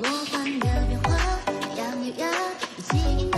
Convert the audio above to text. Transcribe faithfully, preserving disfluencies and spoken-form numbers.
魔幻的变化，痒又痒，一起。